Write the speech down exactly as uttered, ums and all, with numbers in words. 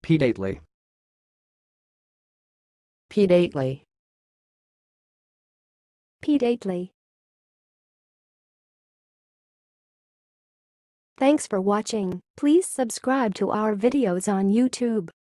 pedately, pedately, pedately. Thanks for watching. Please subscribe to our videos on YouTube.